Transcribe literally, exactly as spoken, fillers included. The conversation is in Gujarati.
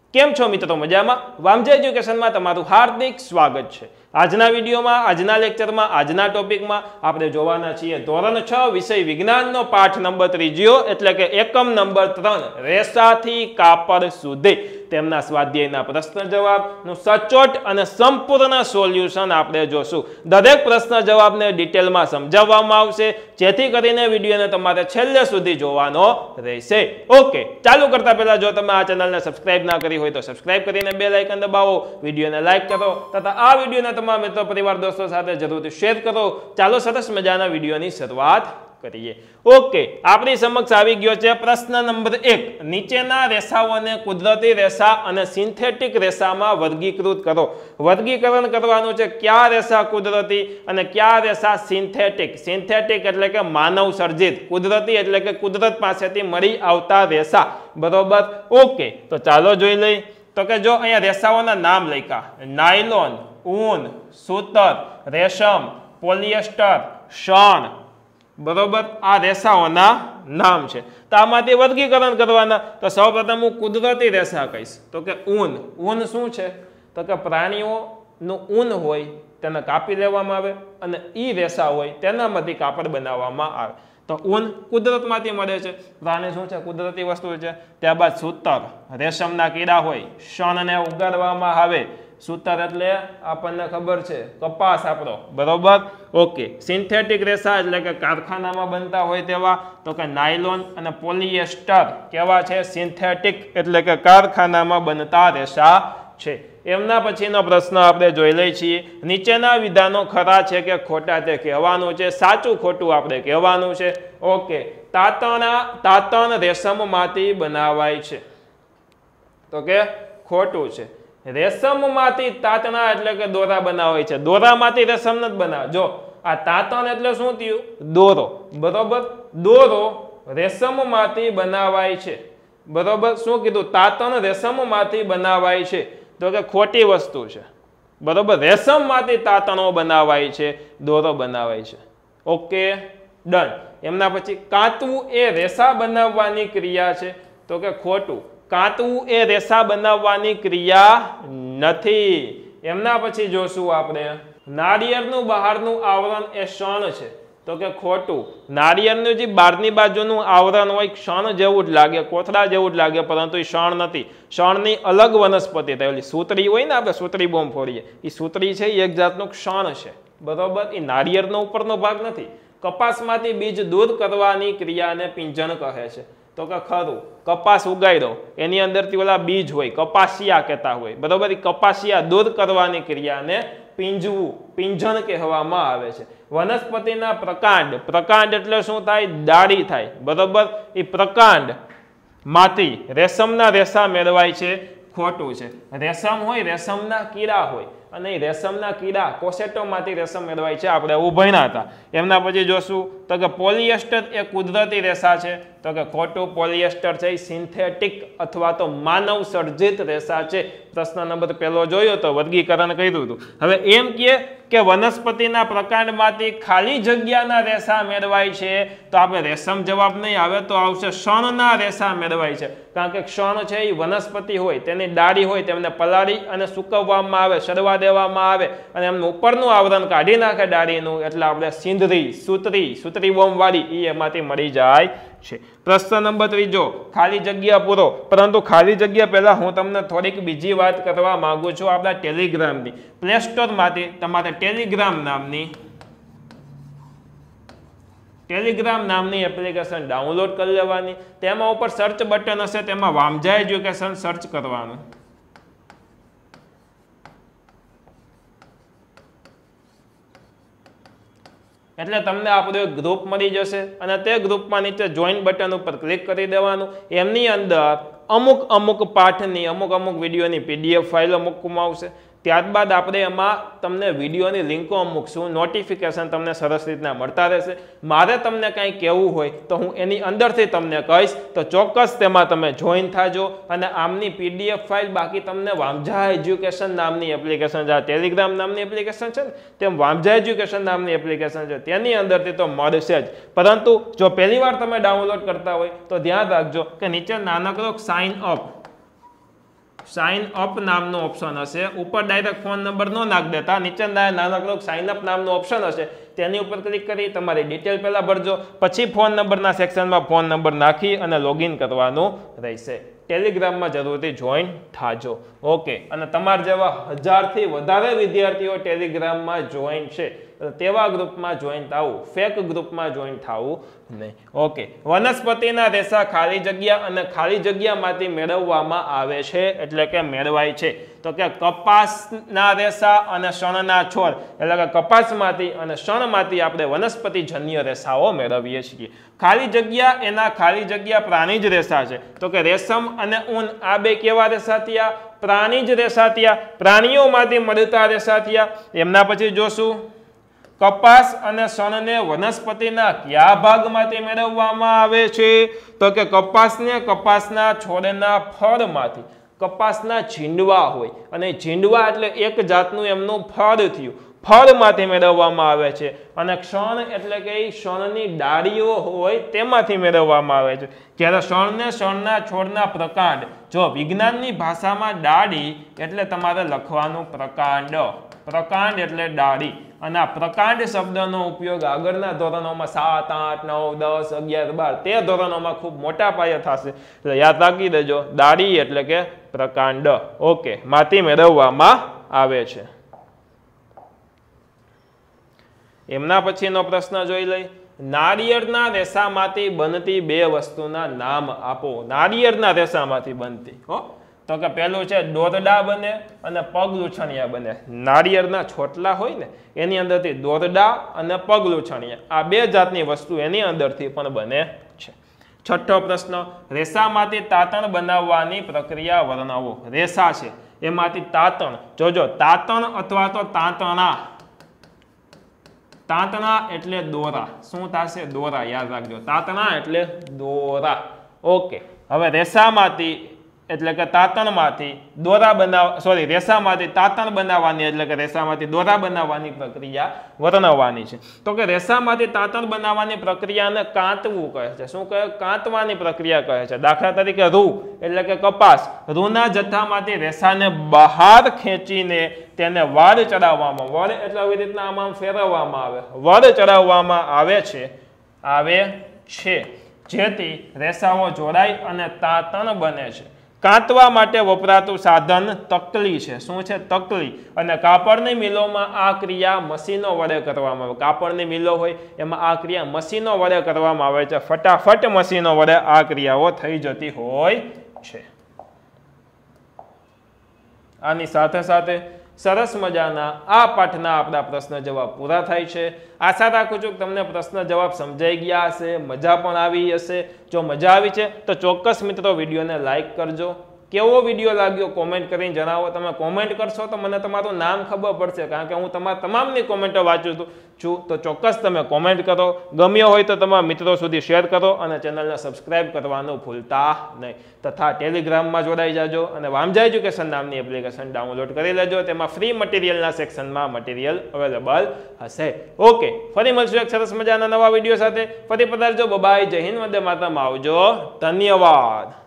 केम छो मित्रों मजामां? वामजा एज्युकेशन में तमारुं हार्दिक स्वागत छे। आजना विडियो में आजना लेक्चर में आजना टॉपिक में आपणे जोवाना छीए धोरण छ विषय विज्ञान नो पाठ नंबर त्रीजो एटले के एकम नंबर त्रण रेसाथी कापड़ सुधी तेमना स्वाध्यायना प्रश्न जवाब नु सचोट अने संपूर्ण सोल्यूशन आपणे जोशुं। दरेक प्रश्न जवाब ने डिटेल में समजाववामां आवशे जेथी करीने विडियोने तमारे छेल्ले सुधी जोवानो रहेशे। ओके, चालू करता पहला जो तमे आ चेनलने सब्सक्राइब ना करी होय तो सब्सक्राइब करीने बेल आइकन दबावो, विडियोने लाइक करो तथा आ विडियोने तमाम मित्रों परिवार दोस्तों साथे जरूरथी शेर करो। चालो सरस मजाना विडियोनी शरूआत करिए। ओके, आपणी समक्ष आवी गयो छे प्रश्न नंबर एक। नीचेना रेसाओने कुदरती रेसा अने सिंथेटिक रेसामां वर्गीकृत करो। वर्गीकरण करवानुं छे क्या रेसा कुदरती अने क्या रेसा सिंथेटिक। सिंथेटिक एटले के मानव सर्जित, कुदरती एटले के कुदरत पासेथी मळी आवता रेसा। बरोबर, ओके, तो चालो जोई लई। तो के जो अहींया रेसाओना नाम लख्या नायलॉन, ऊन, सूतर, रेशम, पोलिएस्टर, शण। बरोबर, आ रेसाओना नाम छे। तो आमांथी वर्गीकरण करवाना। तो सौप्रथम हूँ कुदरती रेसा कहीश। तो के ऊन, ऊन शुं छे? तो के प्राणीओनुं ऊन होय तेने कापी लेवामां आवे अने ई रेसा होय तेनामांथी कापड़ बनाववामां आवे। तो ऊन कुदरतमांथी मळे छे। प्राणी शुं छे? कुदरती वस्तु छे। त्यारबाद सूतर, रेशमना कीड़ा होय, शणने उगाडवामां आवे। सूतर एटले आपणने खबर छे कपास आपणो। बरोबर, ओके। सिंथेटिक रेसा एटले के कारखानामां बनता होय तेवा। तो के नायलॉन अने पोलिएस्टर केवा छे? सिंथेटिक एटले के कारखानामां बनता रेसा छे। एमना पछीनो प्रश्न आपणे जोई लई छीए। नीचेना विधानो खरा छे के खोटा ते कहेवानुं छे। साचुं खोटुं आपणे कहेवानुं छे। ओके, तातना तातण रेशममांथी बनावाय छे। तो के खोटुं छे। रेशममांथी तातना एटले के दोरा बनावाय छे। दोरामांथी रेशम नथी बनावे। जो आ तातण एटले शुं थयुं? दोरो। बरोबर, दोरो रेशममांथी बनावाय छे। बरोबर, शुं कीधुं? तातण रेशममांथी बनावाय छे। तो के खोटी वस्तु छे। बरोबर, रेशममांथी तातणो बनावाय छे, दोरो बनावाय छे। Okay, done. एमना पछी कातवुं ए रेसा बनाववानी क्रिया छे। तो के खोटुं। कातवुं ए रेसा बनाववानी क्रिया नथी। एमना पछी जोशुं आपणे नारिયેળનું બહારનું આવરણ એ ક્ષણ છે। તો કે ખોટું। નારિયેળનું જે બહારની બાજુનું આવરણ હોય ક્ષણ જેવું જ લાગે, કોથળા જેવું જ લાગે, પરંતુ એ ક્ષણ નથી। ક્ષણની અલગ વનસ્પતિ થાય। ઓલી સૂતરી હોય ને, આપણે સૂતરી બોમ્બ ફોડીએ, એ સૂતરી છે એ એક જાતનું ક્ષણ છે। બરોબર, એ નારિયેળનો ઉપરનો ભાગ નથી। કપાસમાંથી બીજ દૂર કરવાની ક્રિયાને પિંજણ કહે છે। तो के खरू। कपास उगाड्यो एनी अंदरथी ओला बीज होय, कपासिया कहेता होय। बरोबर, ई कपासिया दूर करवानी क्रियाने पींजवू, पींजण कहेवामां आवे छे। वनस्पतिना प्रकांड, प्रकांड एटले शुं थाय? डाળી थाय। बरोबर, ई प्रकांड मांथी रेशमना रेसा मेळवाय छे। खोटुं छे। रेशम होय, रेशमना कीड़ा होय अने रेशमना कीड़ा कोसेटोमांथी रेशम मेळवाय छे। आपणे એવું ભણ્યા હતા। એમના પછી જોશું તો કે પોલિએસ્ટર એ કુદરતી રેસા છે। તો કે ખોટું। પોલિએસ્ટર છે એ સિન્થેટિક અથવા તો માનવ સર્જિત રેસા છે। પ્રશ્ન નંબર પહેલો જોયો તો વર્ગીકરણ કર્યું હતું। હવે એમ કહે કે વનસ્પતિના પ્રકાંડમાંથી ખાલી જગ્યાના રેસા મેળવાય છે। તો આપણે રેશમ જવાબ નહીં આવે, તો આવશે ક્ષણના રેસા મેળવાય છે। કારણ કે ક્ષણ છે એ વનસ્પતિ હોય, તેની ડાળી હોય, તેમને પલાળી અને સૂકવવામાં આવે, સડવા દેવામાં આવે અને એમનું ઉપરનું આવરણ કાઢી નાખે ડાળીનું, એટલે આપણે સિંદરી, સૂતરી, સૂતરી બોમ્બ વાળી એ એમાંથી મળી જાય છે। પ્રશ્ન નંબર ત્રીજો, ખાલી જગ્યા પૂરો। પરંતુ ખાલી જગ્યા પહેલા હું તમને થોડીક બીજી વાત કરવા માંગુ છું આપણા ટેલિગ્રામની। પ્લે સ્ટોરમાંથી તમારે ટેલિગ્રામ નામની ટેલિગ્રામ નામની એપ્લિકેશન ડાઉનલોડ કરી લેવાની। તેમાં ઉપર સર્ચ બટન હશે, તેમાં વામજા એજ્યુકેશન સર્ચ કરવાનું। એટલે તમને આપણો એક ગ્રુપ મળી જશે અને તે ગ્રુપમાં નીચે જોઈન બટન ઉપર ક્લિક કરી દેવાનું। એમની અંદર અમુક અમુક પાઠની, અમુક અમુક વિડીયોની પીડીએફ ફાઇલો મૂકવામાં આવશે। ત્યારબાદ આપણે એમાં તમને વિડીયોની લિંકો મૂકશું, નોટિફિકેશન તમને સરસ રીતના મળતા રહેશે। મારે તમને કંઈ કહેવું હોય તો હું એની અંદરથી તમને કહીશ, તો ચોક્કસ તેમાં તમે જોઈન થાજો અને આમની પીડીએફ ફાઇલ બાકી તમને વામજા એજ્યુકેશન નામની એપ્લિકેશન, જે ટેલિગ્રામ નામની એપ્લિકેશન છે ને, તેમ વામજા એજ્યુકેશન નામની એપ્લિકેશન છે, તેની અંદરથી તો મળશે જ। પરંતુ જો પહેલી વાર તમે ડાઉનલોડ કરતા હોય તો ધ્યાન રાખજો કે નીચે નાનકડો સાઇન અપ સાઇન અપ નામનો ઓપ્શન હશે, ઉપર ડાયરેક્ટ ફોન નંબર ન નાખ દેતા, નીચે નાનકડો સાઇન અપ નામનો ઓપ્શન હશે, તેની ઉપર ક્લિક કરી તમારી ડિટેલ પહેલા ભરજો, પછી ફોન નંબરના સેક્શનમાં ફોન નંબર નાખી અને લોગિન કરવાનું રહેશે. ટેલિગ્રામમાં જરૂરથી જોઈન થાજો. ઓકે, અને તમારા જેવા હજારથી વધારે વિદ્યાર્થીઓ ટેલિગ્રામમાં જોઈન છે, તેવા ગ્રુપમાં જોઈન થવું, ફેક ગ્રુપમાં જોઈન થવું નહીં. ઓકે, વનસ્પતિના રેસા ખાલી જગ્યા અને ખાલી જગ્યામાંથી મેળવવામાં આવે છે, એટલે કે મેળવાય છે. તો કે કપાસના રેસા અને શણના છોડ, એટલે કે કપાસમાંથી અને શણમાંથી આપણે વનસ્પતિજન્ય રેસાઓ મેળવીએ છીએ. ખાલી જગ્યા એના ખાલી જગ્યા પ્રાણીજ રેસા છે. તો કે રેશમ અને ઊન આ બે કેવા રેસા થયા? પ્રાણીજ રેસા થયા. પ્રાણીઓમાંથી મળતા રેસા થયા. એમના પછી જોશું કપાસ અને શણને વનસ્પતિના કયા ભાગમાંથી મેળવવામાં આવે છે? તો કે કપાસને કપાસના છોડના ફળમાંથી. કપાસના છીંડવા હોય અને છીંડવા એટલે એક જાતનું એમનું ફળ થયું, ફળમાંથી મેળવવામાં આવે છે. અને ક્ષણ એટલે કે ક્ષણની ડાળીઓ હોય તેમાંથી મેળવવામાં આવે છે. જ્યારે ક્ષણને ક્ષણના છોડના પ્રકાંડ, જો વિજ્ઞાનની ભાષામાં ડાળી એટલે તમારે લખવાનું પ્રકાંડ, પ્રકાંડ એટલે ડાળી. અને આ પ્રકાંડ શબ્દનો ઉપયોગ આગળના ધોરણોમાં સાત આઠ નવ દસ અગિયાર બાર તે ધોરણોમાં ખૂબ મોટા પાયે થશે, એટલે યાદ રાખી દેજો, ડાળી એટલે કે પ્રકાંડ. ઓકે, માંથી મેળવવામાં આવે છે. એમના પછીનો પ્રશ્ન જોઈ લઈ. નાળિયેરના રેસામાંથી બનતી બે વસ્તુના નામ આપો. નાળિયેરના રેસામાંથી બનતી, હો, તો કે પેલું છે દોરડા બને અને પગ લૂછણિયા બને. નાળિયેરના છોટલા હોય ને એની અંદરથી દોરડા અને પગ લૂછણિયા આ બે જાતની વસ્તુ એની અંદરથી પણ બને છે. છઠ્ઠો પ્રશ્ન, રેસામાંથી તાતણ બનાવવાની પ્રક્રિયા વર્ણવો. રેસા છે એમાંથી તાતણ, જોજો તાતણ અથવા તો તાંતણા, તાંતણા એટલે દોરા. શું થશે? દોરા. યાદ રાખજો, તાંતણા એટલે દોરા. ઓકે, હવે રેસામાંથી એટલે કે તાતણમાંથી દોરા બનાવ સોરી રેસામાંથી તાતણ બનાવવાની એટલે કે રેસામાંથી દોરા બનાવવાની પ્રક્રિયા વર્ણવવાની છે. તો કે રેસામાંથી તાતણ બનાવવાની પ્રક્રિયાને કાંતવું કહે છે. શું કહે? કાંતવાની પ્રક્રિયા કહે છે. દાખલા તરીકે રૂ એટલે કે કપાસ, રૂના જથ્થામાંથી રેસાને બહાર ખેંચીને તેને વાડ ચડાવવામાં, વડ એટલે આવી રીતના આમાં ફેરવવામાં આવે, વડ ચડાવવામાં આવે છે આવે છે જેથી રેસાઓ જોડાય અને તાતણ બને છે. કાંતવા માટે વપરાતું સાધન તકલી છે. શું છે? તકલી. અને કાપડની મિલોમાં આ ક્રિયા મશીનો વડે કરવામાં આવે. કાપડની મિલો હોય એમાં આ ક્રિયા મશીનો વડે કરવામાં આવે છે. ફટાફટ મશીનો વડે આ ક્રિયાઓ થઈ જતી હોય છે. આની સાથે સાથે સરસ મજાના આ પાઠના આપણા પ્રશ્ન જવાબ પૂરા થાય છે. આશા રાખું છું કે તમને પ્રશ્ન જવાબ સમજાઈ ગયા હશે, મજા પણ આવી હશે. જો મજા આવી છે તો ચોક્કસ મિત્રો વિડીયોને લાઈક કરજો. કેવો વિડીયો લાગ્યો કોમેન્ટ કરીને જણાવો. તમે કોમેન્ટ કરશો તો મને તમારું નામ ખબર પડશે, કારણ કે હું તમારા તમામની કોમેન્ટો વાંચું છું. તો ચોક્કસ તમે કોમેન્ટ કરો. ગમ્યો હોય તો તમારા મિત્રો સુધી શેર કરો અને ચેનલને સબસ્ક્રાઇબ કરવાનું ભૂલતા નહીં. તથા ટેલિગ્રામમાં જોડાઈ જાજો અને વામજા એજ્યુકેશન નામની એપ્લિકેશન ડાઉનલોડ કરી લેજો. તેમાં ફ્રી મટીરિયલના સેક્શનમાં મટીરિયલ અવેલેબલ હશે. ઓકે, ફરી મળશું એક સરસ મજાના નવા વિડીયો સાથે. ફરી પધારજો. બાય, જય હિન્દ, વંદે માતરમ. આવજો. ધન્યવાદ.